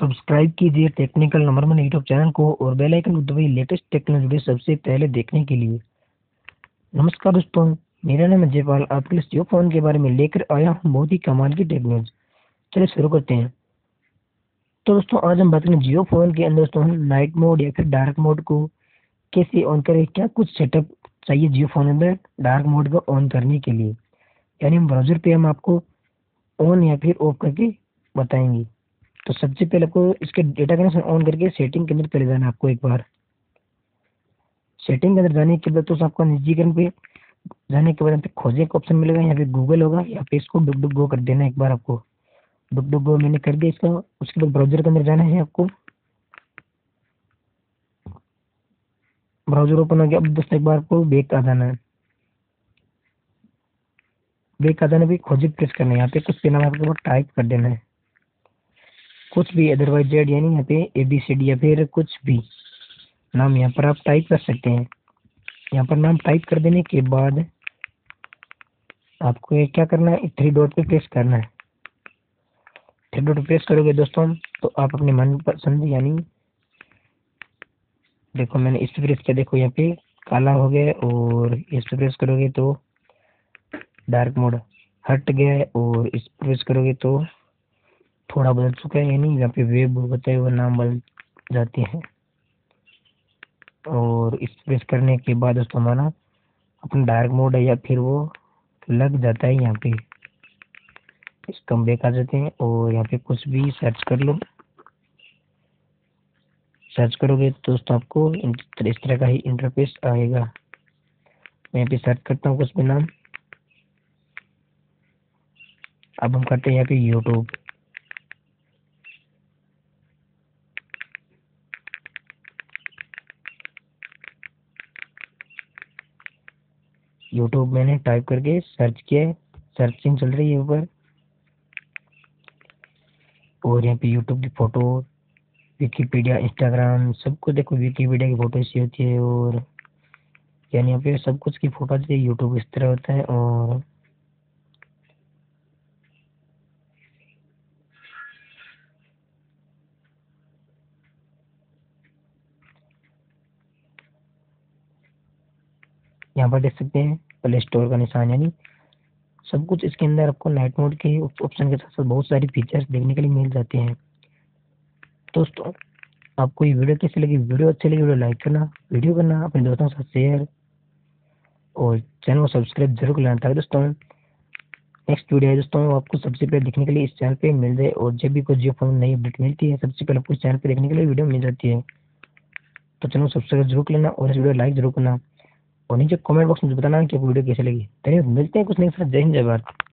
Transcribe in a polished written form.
Subscribe कीजिए technical number 1 YouTube channel को और बेल आइकन को दबाइए लेटेस्ट टेक्नोलॉजी वीडियो सबसे पहले देखने के लिए। नमस्कार दोस्तों, मेरा नाम है जयपाल। आपके लिए जियो फोन के बारे में लेकर आया हूँ बहुत ही कमाल की टेक्नोलॉजी। चलिए शुरू करते हैं। तो दोस्तों आज हम बात करें जियो फोन के अंदर दोस्तों हम नाइट मोड या फिर डार्क मोड को कैसे ऑन करें, क्या कुछ सेटअप चाहिए जियो फोन के अंदर डार्क मोड को ऑन करने के लिए। यानी हम ब्राउजर पे हम आपको ऑन या फिर ऑफ करके बताएंगे। तो सबसे पहले आपको इसके डेटा कनेक्शन ऑन करके सेटिंग के अंदर चले जाना है। आपको एक बार सेटिंग के अंदर जाने के बाद तो आपको निजीकरण पे जाने के बाद यहाँ पे खोजे का ऑप्शन मिलेगा, यहाँ पे गूगल होगा, यहाँ पे इसको डुक डुक गो कर देना है। एक बार आपको डुक डुक गो मैंने कर दिया इसका। उसके बाद ब्राउजर के अंदर जाना है। आपको ब्राउजर ओपन हो गया। अब दोस्तों एक बार आपको बैक आ जाना है। बैक आ जाने पे खोजे प्रेस करना है। यहाँ पे कुछ भी नाम आपको टाइप कर देना है, कुछ भी अदरवाइज जेड, यानी यहाँ पे ABCD या फिर कुछ भी नाम यहाँ पर आप टाइप कर सकते हैं। यहाँ पर नाम टाइप कर देने के बाद आपको ये क्या करना है, 3 डॉट पे प्रेस करना है। 3 डॉट प्रेस करोगे दोस्तों तो आप अपने मन पसंद, यानी देखो मैंने इस पे प्रेस किया, देखो यहाँ पे काला हो गया, और इस पे प्रेस करोगे तो डार्क मोड हट गया है, और इस पे प्रेस करोगे तो थोड़ा बदल चुका है, यानी यहाँ पे वेब बताए हुए नाम बदल जाते हैं। और इस प्रेस करने के बाद दोस्तों हमारा अपना डार्क मोड है या फिर वो लग जाता है। यहाँ पे इसको हम बैक आ जाते हैं और यहाँ पे कुछ भी सर्च कर लो। सर्च करोगे तो दोस्तों आपको इस तरह का ही इंटरफेस आएगा। मैं यहाँ पे सर्च करता हूँ कुछ भी नाम। अब हम करते हैं यहाँ पे यूट्यूब। यूट्यूब मैंने टाइप करके सर्च किया है, सर्चिंग चल रही है ऊपर। और यहाँ पे यूट्यूब की फोटो, विकीपीडिया, इंस्टाग्राम, सब कुछ देखो। विकीपीडिया की फोटो ऐसी होती है, और यानी यहाँ पे सब कुछ की फोटो आती है। यूट्यूब इस तरह होता है। और यहाँ पर देख सकते हैं प्ले स्टोर का निशान, यानी सब कुछ इसके अंदर आपको नाइट मोड के ऑप्शन के साथ साथ बहुत सारे फीचर्स देखने के लिए मिल जाते हैं। दोस्तों आपको ये वीडियो कैसी लगी? वीडियो अच्छी लगी वीडियो लाइक करना, वीडियो करना अपने दोस्तों के साथ शेयर, और चैनल को सब्सक्राइब जरूर कर लेना, ताकि दोस्तों नेक्स्ट वीडियो है दोस्तों आपको सबसे पहले देखने के लिए इस चैनल पे मिल जाए। और जब भी कोई जियो फोन नई अपडेट मिलती है सबसे पहले आपको इस चैनल पे देखने के लिए वीडियो मिल जाती है। तो चैनल को सब्सक्राइब जरूर कर लेना और इस वीडियो लाइक जरूर करना, और नीचे कमेंट बॉक्स में बताना कि आपको वीडियो कैसे लगी। धन्यवाद, मिलते हैं कुछ नहीं, जय हिंद जय भारत।